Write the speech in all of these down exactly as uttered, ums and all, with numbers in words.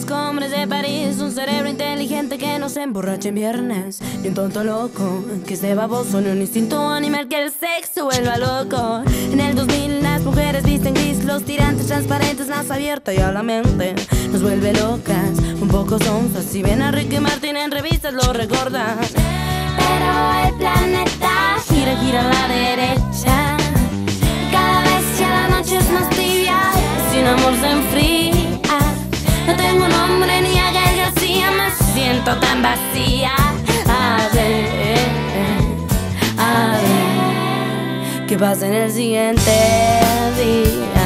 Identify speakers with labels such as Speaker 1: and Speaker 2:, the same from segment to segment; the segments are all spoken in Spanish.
Speaker 1: conozco hombres de París, un cerebro inteligente que no se emborracha en viernes, ni un tonto loco que esté baboso, ni un instinto animal que el sexo vuelva loco. En el dos mil las mujeres visten gris, los tirantes transparentes, más abierta y a la mente nos vuelve locas, un poco sonzas. Si ven a Ricky Martin en revistas lo recordan. Pero el planeta gira, gira a la derecha, cada vez ya la noche es más tibia, sin amor se enfría. No tengo nombre ni a Gael García, me siento tan vacía. A ver, a ver, ¿qué pasa en el siguiente día?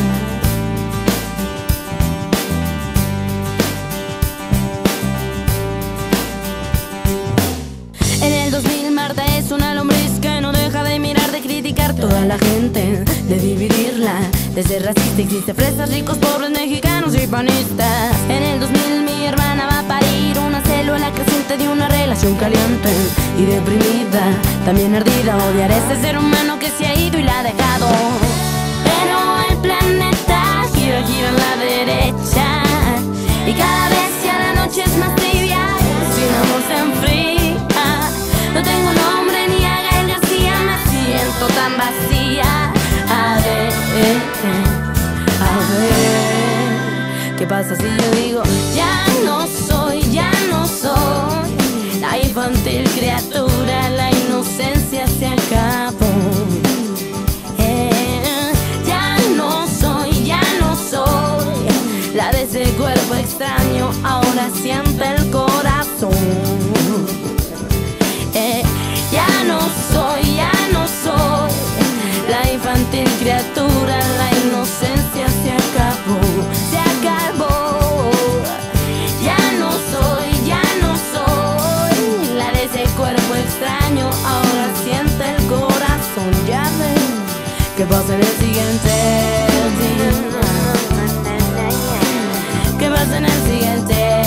Speaker 1: En el dos mil Marta es una lombriz que no deja de mirar, de criticar toda la gente, de dividirla. Desde racista existe fresas, ricos, pobres, mexicanos y panistas. En el dos mil mi hermana va a parir una célula creciente de una relación caliente y deprimida, también ardida. Odiar a ese ser humano que se ha ido y la ha dejado. Pero el planeta gira, gira a la derecha, y cada vez ya la noche es más tibia, sin amor se enfría. No tengo nombre ni a Gael García, me siento tan vacía. A ver, a ver, ¿qué pasa si yo digo ya no soy, ya no soy la infantil criatura, la inocencia se acabó? Eh, ya no soy, ya no soy la de ese cuerpo extraño, ahora siente el corazón. Eh, ya no soy, ya no soy la infantil criatura, la inocencia se acabó, se acabó. Ya no soy, ya no soy la de ese cuerpo extraño, ahora siente el corazón. Ya ven, ¿qué pasa en el siguiente día? ¿Qué pasa en el siguiente día?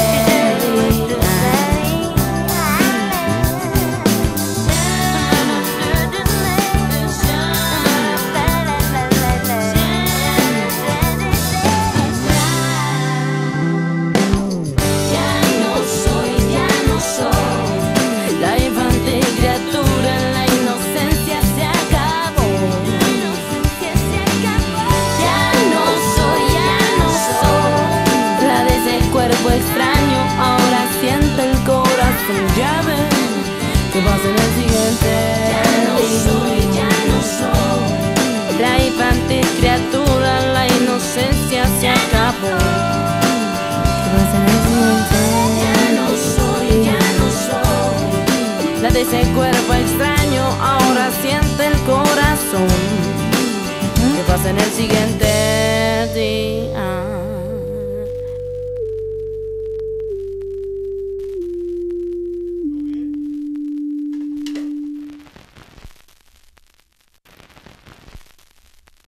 Speaker 1: Extraño, ahora siente el corazón. Ya ven, ¿qué pasa en el siguiente? Ya no soy, ya no soy la infantil criatura, la inocencia se acabó. ¿Qué pasa en el siguiente? Ya no soy, ya no soy la de ese cuerpo extraño, ahora siente el corazón. ¿Qué pasa en el siguiente día?